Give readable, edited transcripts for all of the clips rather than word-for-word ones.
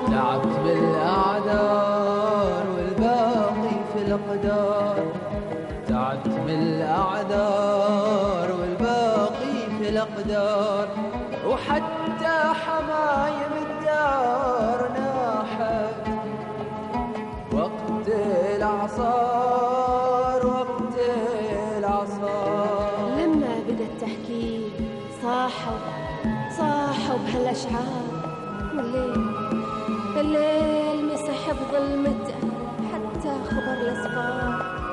تعبت بالأعذار والباقي في الأقدار، تعبت بالأعذار والباقي في الأقدار، وحتى حمايم الدار ناحت وقت الإعصار، وقت الإعصار. لما بدت تحكي صاحوا بهالأشعار، والليل مسح بظلمته حتى خبر الأسفار.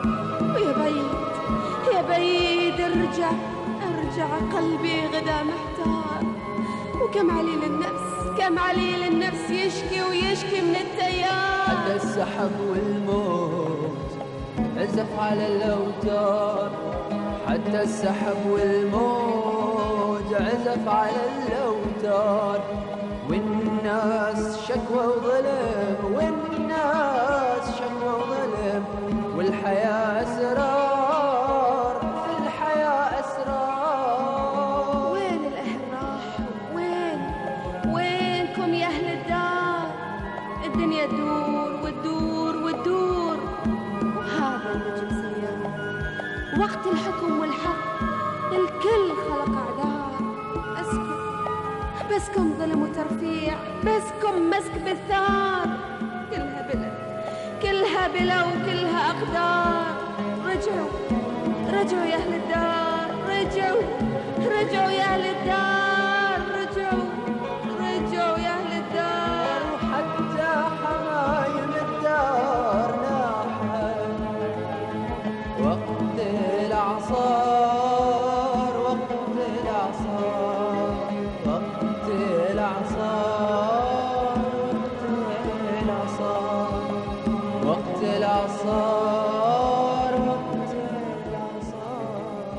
ويا بيد ارجع قلبي غدا محتار، وكم عليل النفس يشكي من التيار. حتى السحب والموت عزف على الأوتار، حتى السحب والموج عزف على الأوتار، والناس شكوى وظلم، والناس شكوى وظلم، والحياة أسرار، في الحياة أسرار. وين الأهل راحوا؟ وينكم يا أهل الدار؟ الدنيا تدور وتدور، وهذا النجم سيار. وقت الحكم والحق الكل خلق أعذار. بسكم ظلم وترفيع، بسكم مسك بالثار. كلها بلا وكلها أقدار. رجعوا يا أهل الدار، رجعوا يا أهل الدار، رجعوا يا أهل الدار. وحتى حمايم الدار ناحت وقت الإعصار، وقت الإعصار، وقت الإعصار، وقت الإعصار، وقت الإعصار، وقت الإعصار.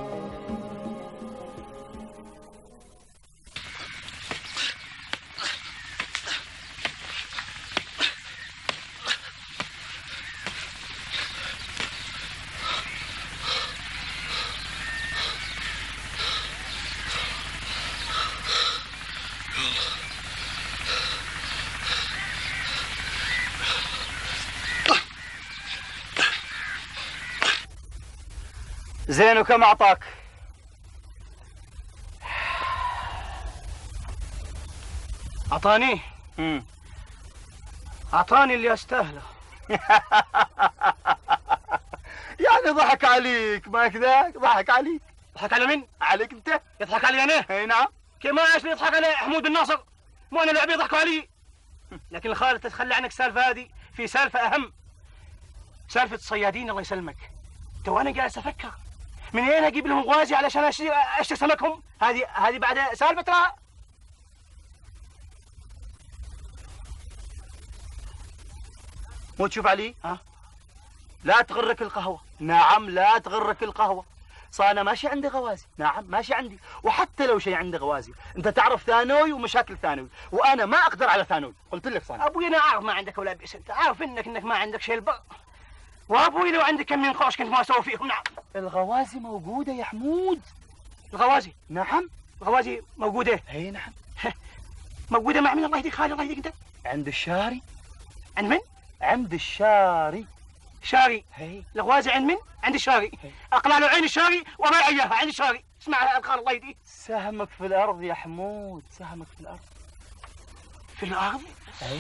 زين، وكم أعطاك؟ أعطاني اللي أستاهله. يعني ضحك عليك، ما كذا؟ ضحك عليك. ضحك على مين؟ عليك أنت. يضحك علي أنا؟ أي نعم. كيف ما ايش يضحك علي حمود الناصر؟ مو أنا لعبي يضحكوا علي. لكن الخالد تتخلى عنك السالفة هذه، في سالفة أهم، سالفة الصيادين. الله يسلمك، تو أنا جالس أفكر من وين أجيب لهم غوازي علشان أشتري سمكهم. هذه بعد سالفة ترى. مو تشوف علي؟ لا تغرك القهوة. نعم، لا تغرك القهوة. صانا ماشي عندي غوازي. نعم ماشي عندي، وحتى لو شيء عندي غوازي، انت تعرف ثانوي ومشاكل ثانوي، وانا ما اقدر على ثانوي. قلت لك صانا. ابوي انا اعرف ما عندك ولا بئس، انت عارف انك ما عندك شيء البر، وابوي لو عندك كم من خوش كنت ما اسوي فيهم. نعم الغوازي موجودة يا حمود. الغوازي؟ نعم الغوازي موجودة. اي نعم موجودة مع مين؟ الله يهديك خالي، الله يهديك. انت عند الشاري. عند من؟ عند الشاري. شاري؟ هي الغوازي عند من؟ عند الشاري. اقلع له عين الشاري وما اياها عند الشاري. اسمع الخال الله يهديك، سهمك في الارض يا حمود، سهمك في الارض. في الارض؟ اي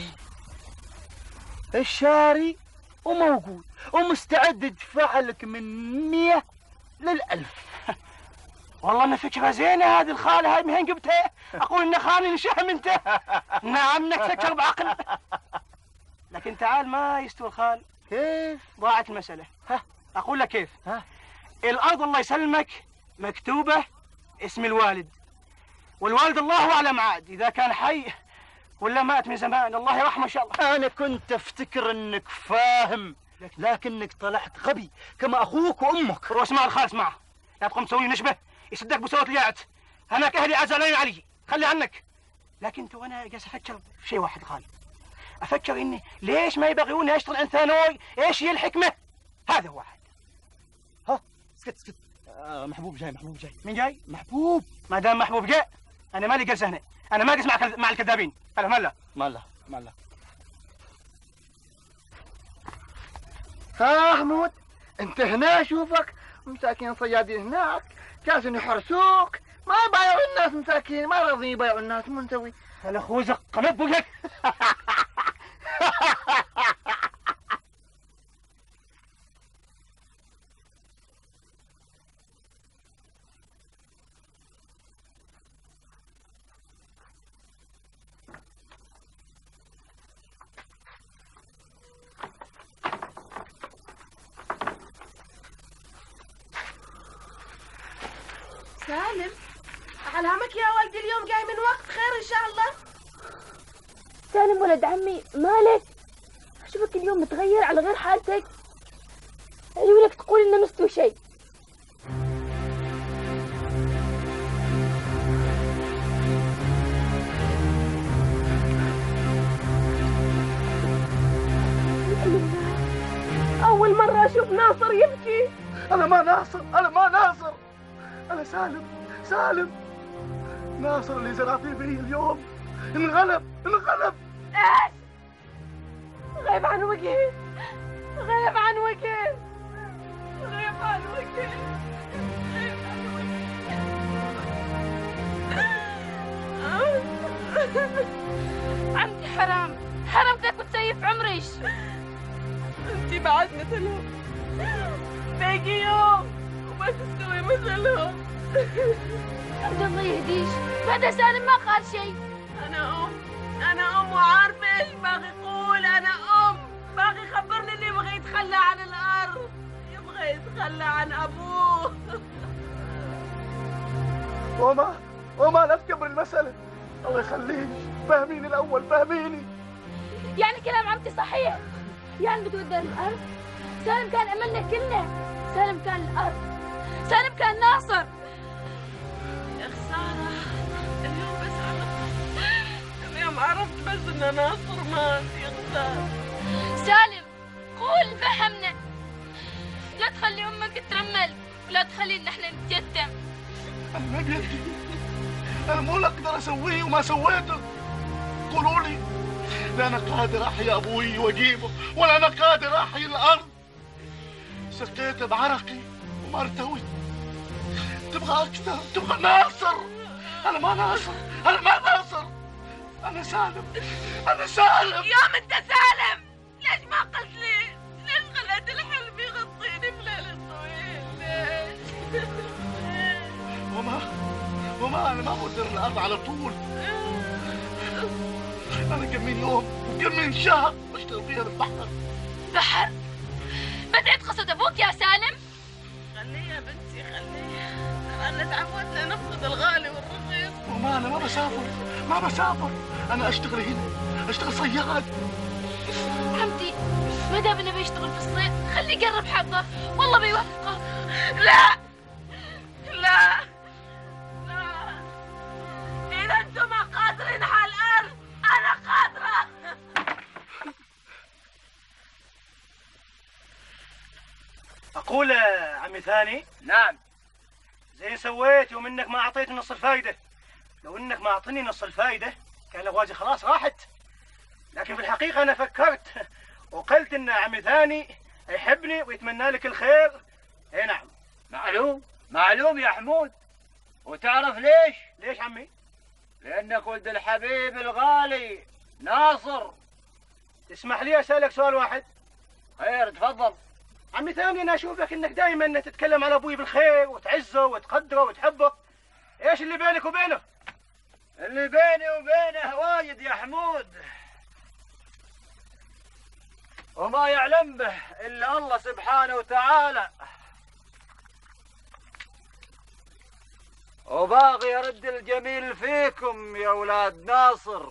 الشاري وموجود ومستعد يدفع لك من 100 لل1000. والله انها فكره زينه هذه الخاله، هاي من وين جبتها؟ اقول ان خالي نشهم انت. نعم انك تفكر بعقل. لكن تعال ما يستوي الخال. كيف؟ ضاعت المساله. اقول لك كيف. الارض الله يسلمك مكتوبه اسم الوالد، والوالد الله اعلم عاد اذا كان حي ولا مات من زمان، الله يرحمه ان شاء الله. انا كنت افتكر انك فاهم، لكنك طلعت غبي كما اخوك وامك. اسمع الخال، اسمع، لا تقوم تسوي نشبه يصدق بصوت الياعت. هناك اهلي عزلين علي، خلي عنك. لكن تو انا جالس افكر في شيء واحد خال، افكر اني ليش ما يبغوني اشتغل عند ثانوي؟ ايش هي الحكمه؟ هذا هو واحد. اسكت محبوب جاي. محبوب جاي. مين جاي؟ محبوب. ما دام محبوب جاء انا مالي جالس هنا، انا ما اجلس مع الكذابين. هلا ماله ماله ها حمود، انت هنا اشوفك مساكين صيادين هناك جالسين يحرسوك، ما يبايعوا الناس مساكين، ما راضيين يبايعوا الناس، مو نسوي؟ انا خوزك قلب بقك. سالم، علامك يا ولدي اليوم جاي من وقت خير ان شاء الله. سالم ولد عمي، مالك؟ اشوفك اليوم متغير على غير حالتك. عيونك تقول انه مستوي شيء. اول مرة اشوف ناصر يبكي. انا ما ناصر، انا ما ناصر، انا سالم، سالم. ناصر اللي زرع فيه اليوم انغلب، انغلب. ايش؟ غيب عن وجهي، غيب عن وجهي، غيب عن وجهي، غيب عن وجهي. عمتي حرام، حرمتك وتسيف عمريش. انتي بعد مثلهم، باقي يوم وما تستوي مثلهم. عبد الله يهديش، بعد سالم ما قال شيء. أنا أم وعارفة إيش باغي يقول. أنا أم، باغي يخبرني إنه يبغى يتخلى عن الأرض، يبغى يتخلى عن أبوه. وما لا تكبر المسألة، الله يخليك، فهميني الأول، فهميني. يعني كلام عمتي صحيح؟ يعني بتودر الأرض؟ سالم كان أملنا كلنا، سالم كان الأرض، سالم كان ناصر. يا خسارة، اليوم بس عرفت، اليوم عرفت بس إن ناصر مات. يا خسارة. سالم قول فهمنا، لا تخلي أمك ترمل ولا تخلينا احنا نتيتم. أنا ما بيدي، أنا مو اللي أقدر أسويه وما سويته. قولوا لي، لا أنا قادر أحيي أبوي وأجيبه، ولا أنا قادر أحيي الأرض. سقيت بعرقي وما ارتويت. تبغى أكثر، تبغى ناصر. أنا ما ناصر، أنا ما ناصر، أنا سالم، أنا سالم. يوم أنت سالم، ليش ما قلت لي؟ ليش خليت الحلم يغطيني بليل طويل؟ ليش؟ وما أنا ما بدر الأرض على طول. أنا كم من يوم وكم من شهر بشتغل فيها بالبحر. بحر؟ بدعت قصد أبوك يا سالم؟ خليه يا بنتي، خليه. أنا تعودنا نفقد الغالي والرخيص. وما أنا ما بسافر، أنا أشتغل هنا، أشتغل صياد. عمتي ما دام انه بيشتغل في الصيد خليه يقرب حظه، والله بيوفقه. لا لا لا، إذا أنتم ما قادرين على الأرض أنا قادرة. أقول عمي ثاني. نعم. زين سويت يوم إنك ما أعطيتني نص الفايدة. لو إنك ما أعطيني نص الفايدة كان الأغوازي خلاص راحت. لكن في الحقيقة أنا فكرت وقلت إن عمي ثاني يحبني ويتمنى لك الخير. إيه نعم. معلوم يا حمود. وتعرف ليش؟ ليش عمي؟ لأنك ولد الحبيب الغالي ناصر. تسمح لي أسألك سؤال واحد؟ خير، تفضل. عمي ثاني أنا أشوفك إنك دائما تتكلم على أبوي بالخير وتعزه وتقدره وتحبه. إيش اللي بينك وبينه؟ اللي بيني وبينه واجد يا حمود، وما يعلم به إلا الله سبحانه وتعالى. وباغي أرد الجميل فيكم يا أولاد ناصر.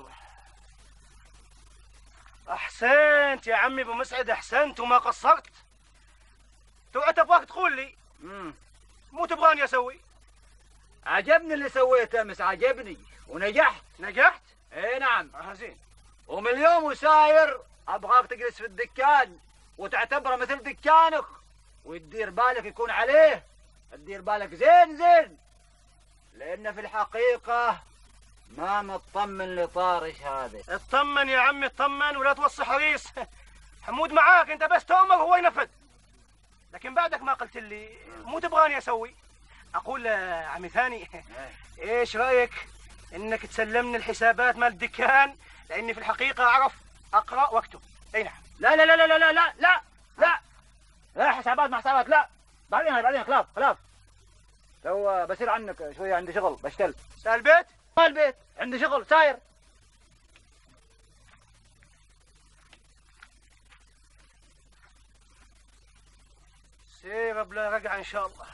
أحسنت يا عمي أبو مسعد، أحسنت وما قصرت. تبغاك تقول لي مو تبغاني أسوي؟ عجبني اللي سويته أمس، عجبني ونجحت. نجحت؟ إيه نعم. زين. ومن اليوم وساير أبغاك تجلس في الدكان وتعتبره مثل دكانك، وتدير بالك يكون عليه، تدير بالك زين زين، لأن في الحقيقة ما مطمن لطارش هذا. اطمن يا عمي اطمن، ولا توصي حريص. حمود معاك، انت بس تؤمر وهو ينفذ. لكن بعدك ما قلت لي مو تبغاني اسوي. اقول عمي ثاني ايش رايك انك تسلمني الحسابات مال الدكان، لاني في الحقيقه اعرف اقرا واكتب. اي نعم. لا لا لا لا لا لا لا لا لا، حسابات مع حسابات لا. بعدين خلاف. لو بصير عنك شويه، عندي شغل بشتل. سال البيت؟ ما البيت، عندي شغل ساير. سير بلا رقعه ان شاء الله.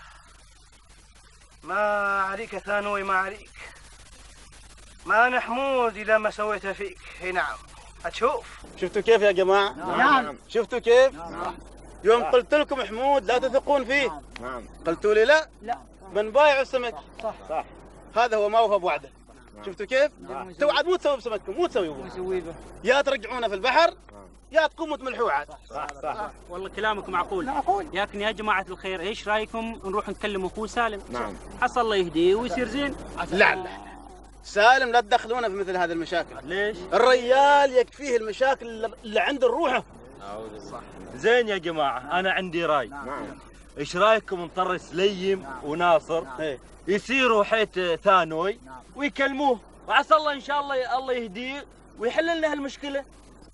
ما عليك ثانوي، ما عليك. ما أنا حمود إذا ما سويتها فيك. اي نعم، هتشوف. شفتوا كيف يا جماعة؟ نعم. شفتوا كيف؟ نعم. يوم قلت لكم حمود لا تثقون فيه. نعم. قلتوا لي لا. لا. من بايع السمك. صح. هذا هو ما وفى بوعده. شفتوا كيف؟ نعم. تو عاد مو تسوي بسمككم، مو تسوي نسوي به. يا ترجعونه في البحر يا تقوموا تملحوه عاد. صح. والله كلامك معقول. لكن يا جماعة الخير ايش رايكم نروح نكلم اخوه سالم؟ نعم. حصل الله يهديه ويصير زين. لا سالم لا تدخلونه في مثل هذه المشاكل. ليش؟ الرجال يكفيه المشاكل اللي عند روحه. زين يا جماعة، أنا عندي راي. نعم. إيش رايكم نطر سليم وناصر يصيروا حيت ثانوي ويكلموه، وعسى الله إن شاء الله الله يهديه ويحل لنا هالمشكلة.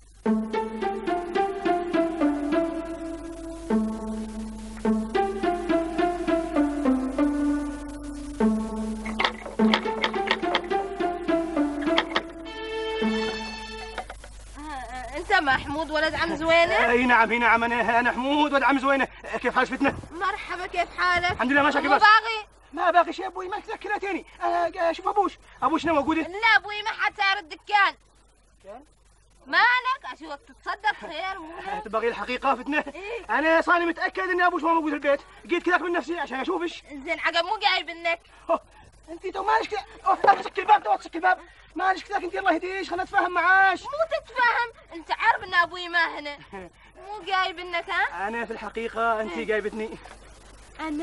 انت محمود ولد عم زوينه؟ اي نعم، انا حمود ولد عم زوينه. كيف حالك فتنه؟ مرحبا، كيف حالك؟ الحمد لله ماشي. مو باغي؟ ما باقي شيء ابوي، ما تذكرتيني. شوف ابوش نوى موجود. لا ابوي ما حد سار الدكان. مالك؟ اشوفك تتصدق خير مو هيك؟ تبغي الحقيقه فتنه؟ إيه؟ انا صاني متاكد ان ابوش ما موجود في البيت، جيت كذاك من نفسي عشان اشوفش. زين عقب مو قايل منك. انت تو مالك كذا، تسكر الباب، مالك كذاك انت، الله يهديش، خلينا نتفاهم معاش. مو تتفاهم، انت عارف ان ابوي ما هنا. مو جايب انك ها؟ انا في الحقيقه انت جايبتني. انا؟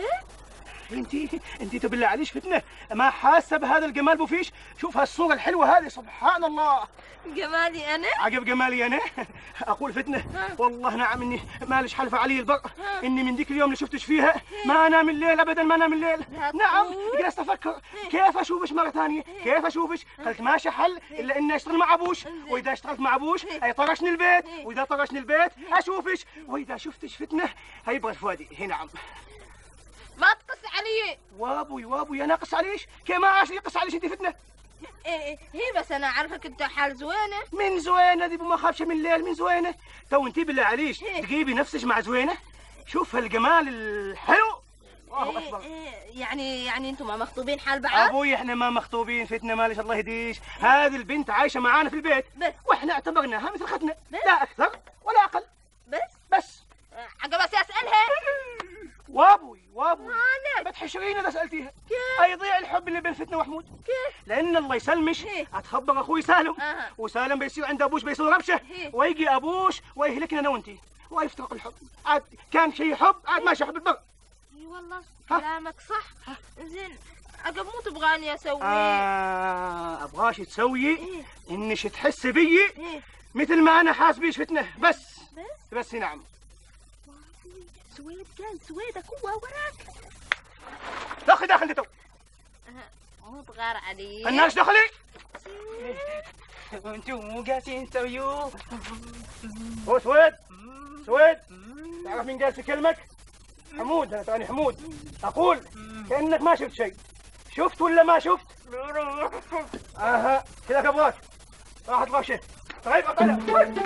انت بالله عليش فتنه، ما حاسه بهذا الجمال بوفيش؟ شوف هالصوره الحلوه هذه، سبحان الله. جمالي انا؟ عقب جمالي انا. اقول فتنه والله نعم اني مالش حلفه علي البر اني من ذيك اليوم اللي شفتش فيها ما انام الليل ابدا، ما انام الليل. نعم، جلست افكر كيف اشوفش مره ثانيه، كيف اشوفش. قلت ماشي حل الا اني اشتغل مع ابوش، واذا اشتغلت مع ابوش هيطرشني البيت، واذا طرشني البيت اشوفش، واذا شفتش فتنه هيبغى فؤادي. هي نعم. ما تقص علي. وابوي انا اقص عليش؟ كيف ما عاش يقص عليش انت فتنه؟ هي بس انا عارفك انت حال زوينه. من زوينه دي ما خافش من الليل، من زوينه. تو انت بالله عليش تجيبي نفسك مع زوينه؟ شوف هالجمال الحلو. الله اكبر. يعني انتم ما مخطوبين حال بعض؟ ابوي احنا ما مخطوبين فتنه، مالش الله يهديش. هذه البنت عايشه معانا في البيت بس، واحنا اعتبرناها مثل ختنا، لا اكثر ولا اقل. بس عقب اسالها. وابوي ما تحشرين اذا سالتيها. يضيع الحب اللي بين فتنه وحمود. كيف؟ لان الله يسلمش اتخبر اخوي سالم، وسالم بيصير عند ابوش بيصير ربشه، ويجي ابوش ويهلكنا انا وانتي، ويفترق الحب. عاد كان شيء حب عاد ماشي حب البر. اي والله كلامك صح. زين عقب مو تبغاني اسوي؟ ابغاش تسوي انش تحس بي مثل ما انا حاس بيش فتنه. بس نعم. سويد قال سويدك هو وراك. داخل تو. مو تغار علي. الناس دخلي. انتم مو قاسين تسويوه. هو سويد تعرف مين جالس يكلمك؟ حمود. انا تراني حمود. اقول كانك ما شفت شيء. شفت ولا ما شفت؟ كذاك ابغاك. راحت غشه. طيب اطلع.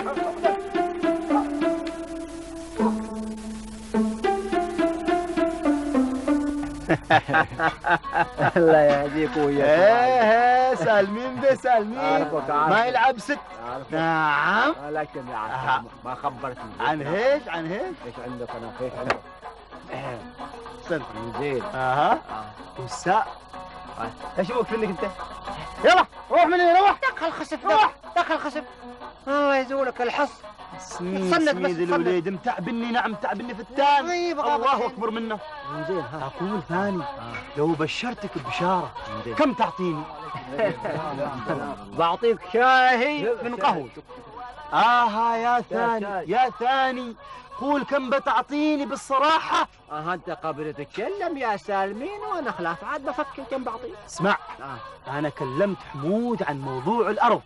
الله يهديك وياك. سالمين ما يلعب ست. نعم. لكن ما خبرتني عن هيك ايش عندك؟ انا ايش عندك؟ سلم زين. والساء ايش ابوك منك انت؟ يلا روح من هنا، روح. دخل خسف. الله يزولك الحص. سميد الوليد متعبني. نعم تعبني في التان. الله اكبر منه. زين. اقول ثاني لو بشرتك ببشاره كم تعطيني؟ بعطيك شاهي من قهوة. يا ثاني يا ثاني، قول كم بتعطيني بالصراحة. انت قبل تتكلم يا سالمين وانا خلاص عاد بفكر كم بعطيك. اسمع، انا كلمت حمود عن موضوع الارض.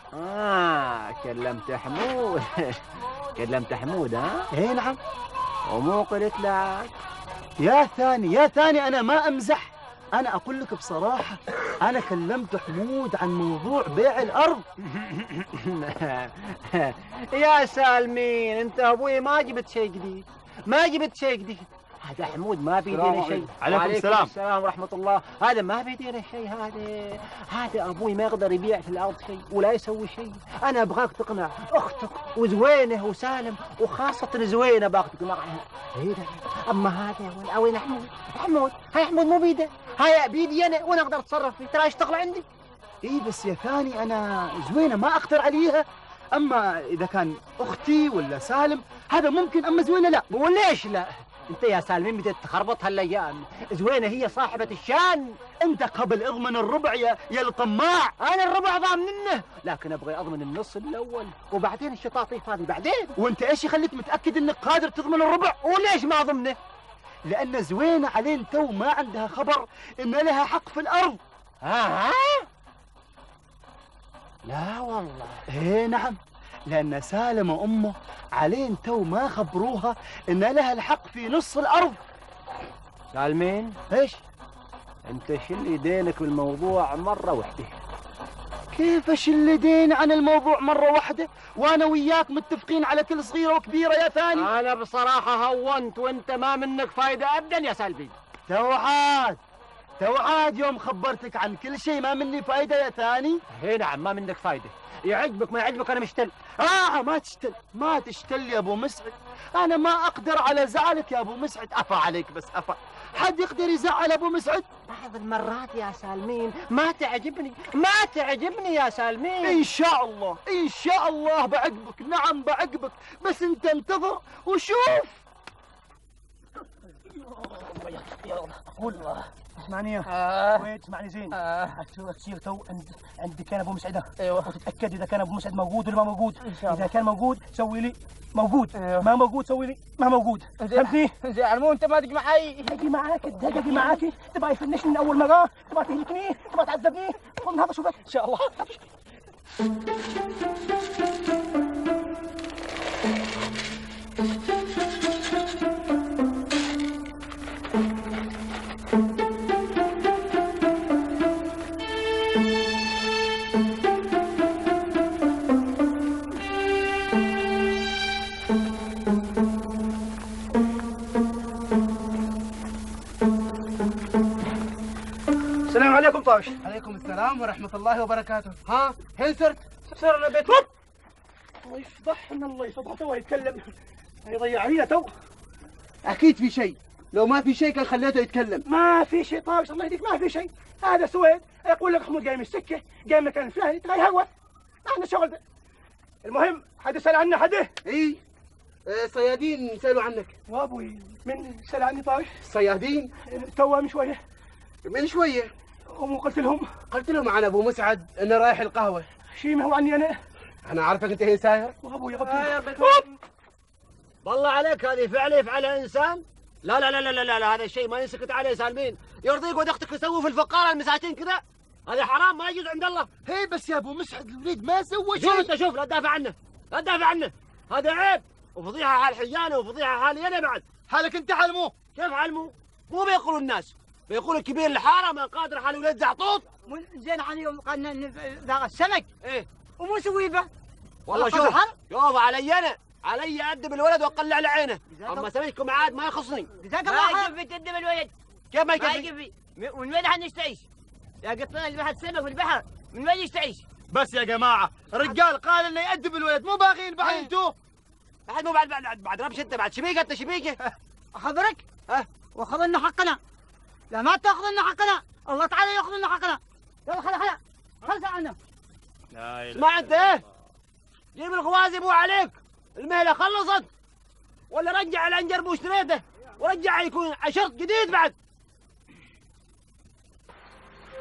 كلمت حمود. كلمت حمود ايه نعم. ومو قلت لك يا ثاني انا ما امزح، انا اقول لك بصراحة، انا كلمت حمود عن موضوع بيع الارض. يا سالمين انت ابوي ما جبت شيء جديد، ما جبت شيء جديد. هذا حمود ما بيدينا شيء. عليكم السلام. السلام ورحمة الله. هذا ما بيدينا شيء. هذا ابوي ما يقدر يبيع في الارض شيء ولا يسوي شيء. انا ابغاك تقنع اختك وزوينه وسالم، وخاصة زوينه باك تقنعها. اما هذا وين حمود؟ هاي حمود مو بيده، هاي بيدي انا وانا اقدر اتصرف فيه. ترى اشتغل عندي. اي بس يا ثاني انا زوينه ما اقدر عليها، اما اذا كان اختي ولا سالم هذا ممكن، اما زوينه لا. وليش لا؟ انت يا سالمين بدك تخربط هالايام. زوينه هي صاحبة الشان. انت قبل اضمن الربع يا الطماع. انا الربع ضامنه، لكن ابغى اضمن النص الاول وبعدين الشطاطيف هذه بعدين. وانت ايش يخليك متاكد انك قادر تضمن الربع؟ وليش ما ضمنه؟ لان زوينه علين تو ما عندها خبر ان لها حق في الارض. لا والله. ايه نعم، لأن سالم وأمه علين تو ما خبروها إن لها الحق في نص الأرض. سالمين إيش؟ أنت شل يدينك بالموضوع مرة واحدة. كيف أشل يديني عن الموضوع مرة واحدة؟ وأنا وياك متفقين على كل صغيرة وكبيرة يا ثاني. أنا بصراحة هونت وأنت ما منك فايدة أبدا يا سالمين. توعاد يوم خبرتك عن كل شيء ما مني فايدة يا ثاني. اي نعم ما منك فايدة. يعجبك ما يعجبك انا مشتل. ما تشتل يا ابو مسعد، انا ما اقدر على زعلك يا ابو مسعد. افا عليك بس افا، حد يقدر يزعل ابو مسعد؟ بعض المرات يا سالمين ما تعجبني يا سالمين. ان شاء الله بعجبك. نعم بعجبك، بس انت انتظر وشوف. قول اسمعني وين تسمعني زين. تصير تو عند كان ابو مسعد. ايوه. وتتاكد اذا كان ابو مسعد موجود ولا ما موجود. اذا كان موجود سوي لي موجود. أيوه. ما موجود سوي لي ما موجود. فهمتني؟ زين مو انت ما تجي معي. اجي معاك تبغى يفنشني من اول مره، تبغى تهلكني، تبغى تعذبني. خذ هذا شوفك ان شاء الله. السلام عليكم طاوش. عليكم السلام ورحمة الله وبركاته. هل صرنا بيت الله يفضحنا، الله يفضحنا. تو يتكلم يضيع علينا تو. أكيد في شيء، لو ما في شيء كان خليته يتكلم. ما في شيء طاوش الله يهديك، ما في شيء. هذا سويد يقول لك حمود جاي من السكة، جاي من المكان الفلاني، ترى يهوى. ما عندنا شغل ده. المهم حد سأل عنا حده؟ اي صيادين سألوا عنك. وابوي من سأل عني طاوش؟ صيادين؟ توا من شوية. ومو قلت لهم عن ابو مسعد انه رايح القهوة. شي ما هو عني انا عارفك انت هي ساير. وابوي والله عليك هذه فعله يفعلها انسان. لا لا لا لا لا, لا هذا الشيء ما ينسكت عليه سالمين. يرضيك ولد اختك يسووا في الفقارة المساكين كذا؟ هذا حرام ما يجوز عند الله. هي بس يا ابو مسعد الوليد ما سوى شيء. شوف انت لا تدافع عنه، هذا عيب وفضيحة حال حجانه وفضيحة حالي انا بعد. حالك انت حلمو. كيف حلمو؟ مو بيقولوا الناس، بيقول الكبير الحارة ما قادر حال ولد زعطوط. زين عن يوم قالنا ذا السمك. ايه ومو سويبه. والله شوف علي ادب الولد واقلع على عينه، اما سمككم عاد ما يخصني. جزاك الله خير. ما يكفي تدب الولد. كيف ما يكفي؟ من وين حنستعيش؟ يا قطنا البحر سمك في البحر، من وين يستعيش؟ بس يا جماعة الرجال قال انه يأدب الولد، مو باغين بعد انتو. بعد مو بعد ربش انت، بعد شبيكة انت شبيكة. اخبرك؟ واخذ لنا حقنا. لا ما تاخذ لنا حقنا، الله تعالى ياخذ لنا حقنا. يلا خلص عنا. اسمع انت جيب الغوازي مو عليك، المهلة خلصت، ولا رجع العنجر بو اشتريته ورجع يكون شرط جديد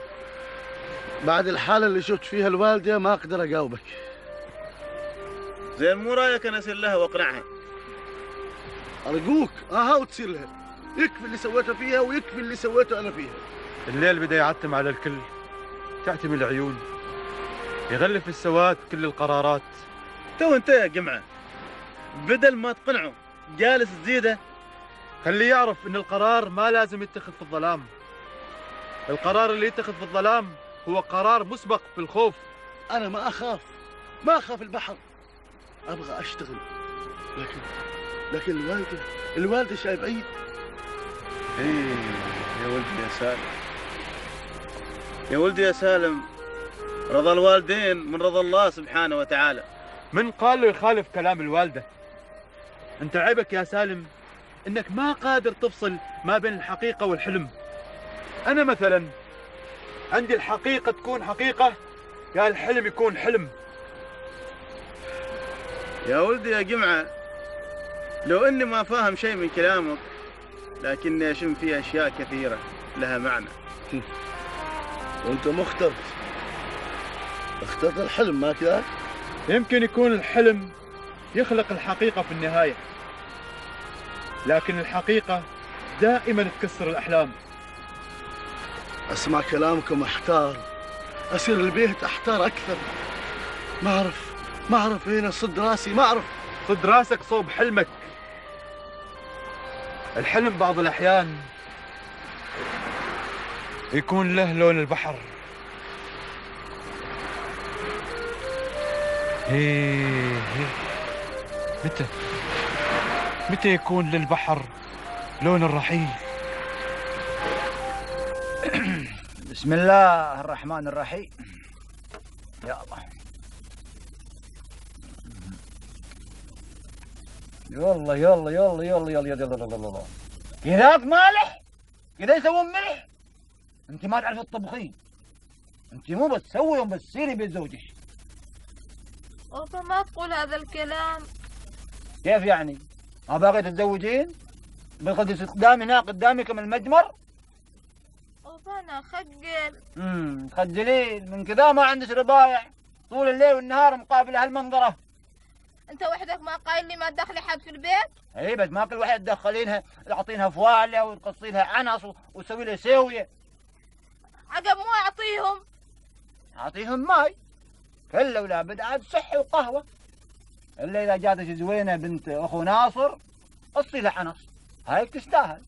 بعد الحالة اللي شفت فيها الوالدة ما أقدر أجاوبك. زين مو رايك انا اسير لها واقنعها؟ ارجوك وتصير لها، يكفي اللي سويته فيها ويكفي اللي سويته انا فيها. الليل بدا يعتم على الكل، تعتمي العيون، يغلف السواد كل القرارات. تو انت يا جمعه بدل ما تقنعه جالس تزيده. خليه يعرف ان القرار ما لازم يتخذ في الظلام. القرار اللي يتخذ في الظلام هو قرار مسبق في الخوف. انا ما اخاف البحر، ابغى اشتغل، لكن الوالده شاي بعيد. ايه يا ولدي يا سالم، رضا الوالدين من رضا الله سبحانه وتعالى. من قال له يخالف كلام الوالده؟ انت عيبك يا سالم انك ما قادر تفصل ما بين الحقيقه والحلم. انا مثلا عندي الحقيقه تكون حقيقه، يا الحلم يكون حلم. يا ولدي يا جمعه، لو اني ما فاهم شيء من كلامك لكني اشم فيه اشياء كثيره لها معنى. وانت اخترت الحلم ما كذا؟ يمكن يكون الحلم يخلق الحقيقه في النهايه، لكن الحقيقه دائما تكسر الاحلام. اسمع كلامكم احتار، اسير البيت احتار اكثر، ما اعرف وين اصد راسي، ما اعرف. صد راسك صوب حلمك. الحلم بعض الاحيان يكون له لون البحر. متى يكون للبحر لون الرحيل؟ بسم الله الرحمن الرحيم. يا الله، يلا يلا يلا يلا يلا يلا يلا يلا. كذاك مالح؟ كذا يسوون ملح؟ انت ما تعرف الطبخين، انت مو بس تسوي بس تصيري بيت زوجك. بابا ما تقول هذا الكلام. كيف يعني؟ ما باغي تتزوجين؟ بتقعدي قدامي هنا قدامي كم المجمر؟ بابا انا اخجل. تخجلين من كذا ما عندك ربايع، طول الليل والنهار مقابله هالمنظره. انت وحدك ما قايل لي ما تدخلي حد في البيت؟ اي بس ما كل واحد تدخلينها، تعطينها فواله وتقصينها عنص وتسوي لها ساويه. عقب مو اعطيهم ماي، كله ولا بد عاد صحي وقهوه. الا اذا جاتك زوينه بنت اخو ناصر قصي لها عنص، هاي تستاهل.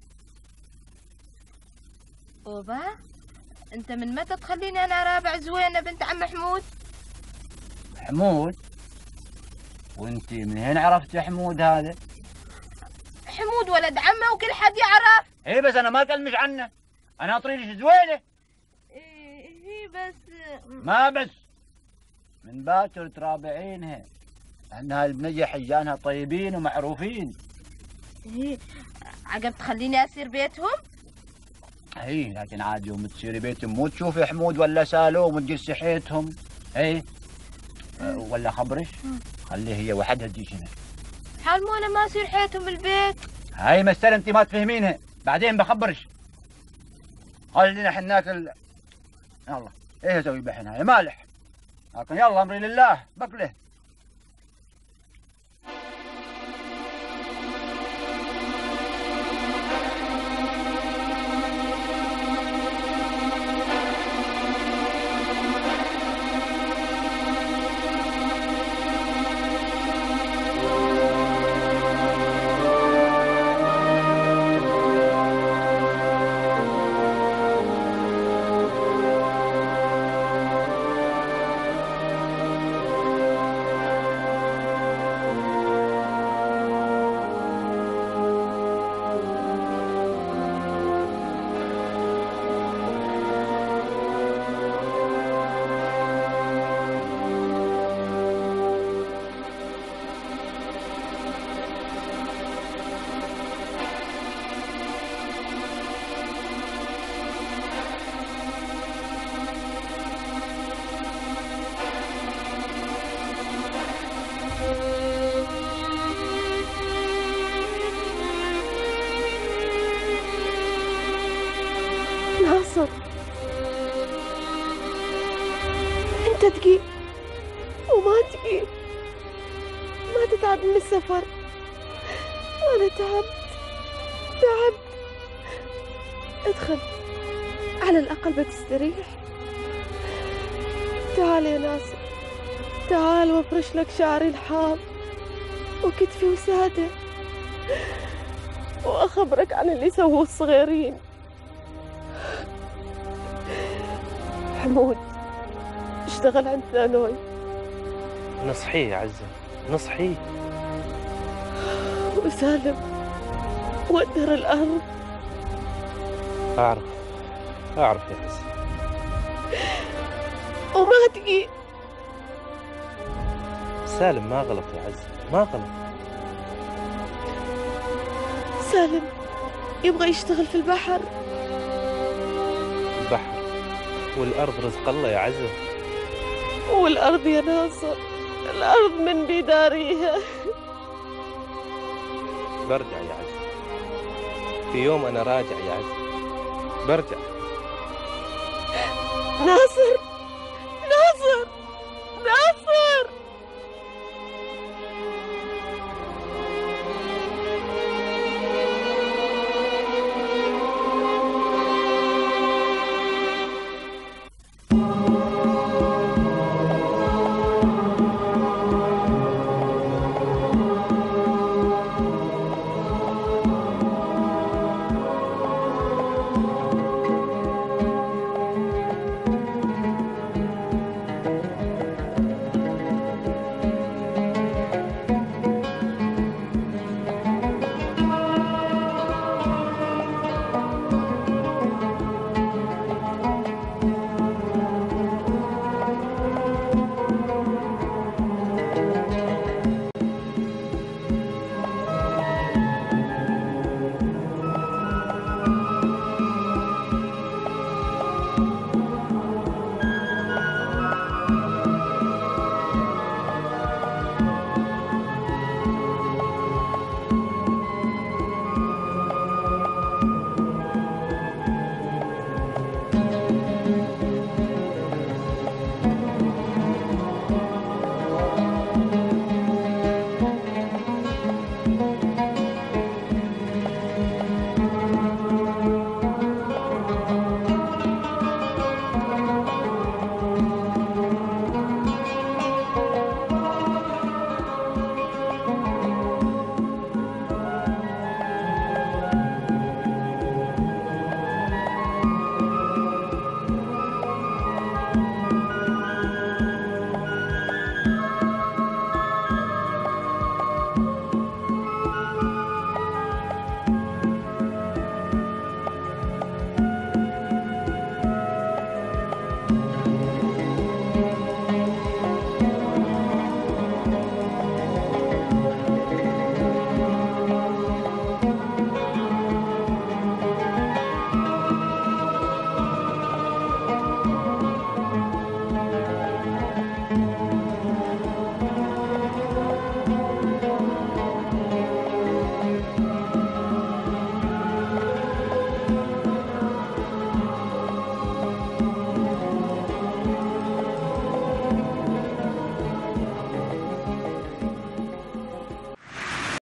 بابا انت من متى تخليني انا رابع زوينه بنت عم حمود؟ حمود؟ وانت من هين عرفتي حمود هذا؟ حمود ولد عمه وكل حد يعرف. اي بس انا ما اكلمش عنه، انا اطريلش زوينه. ايه بس ما بس من باكر ترابعينها، انها البنيه حجانها طيبين ومعروفين. ايه عقب تخليني اسير بيتهم؟ اي لكن عاد يوم تصيري بيتهم مو تشوفي حمود ولا سالوم وتجلسي حيتهم. اي ولا خبرش خليه هي وحدها تجيش هنا. حال مو انا ما اصير حيتهم البيت. هاي مسألة انت ما تفهمينها، بعدين بخبرش. خلينا احنا ناكل. يلا ايه اسوي بحين هاي مالح، لكن يلا امري لله بكله. تعب من السفر. أنا تعبت. ادخل، على الأقل بتستريح. تعال يا ناصر، تعال وافرش لك شعري الحار وكتفي وسادة، وأخبرك عن اللي سووه الصغيرين. حمود اشتغل عند ثانوي. نصحيه يا عزة، نصحيه. وسالم ودر الأرض. أعرف يا عزة. وما تقي سالم ما غلط يا عزة، ما غلط. سالم يبغى يشتغل في البحر. البحر والأرض رزق الله يا عزة. والأرض يا ناصر، الأرض من بيداريها. برجع يا عزة، في يوم أنا راجع يا عزة، برجع. ناصر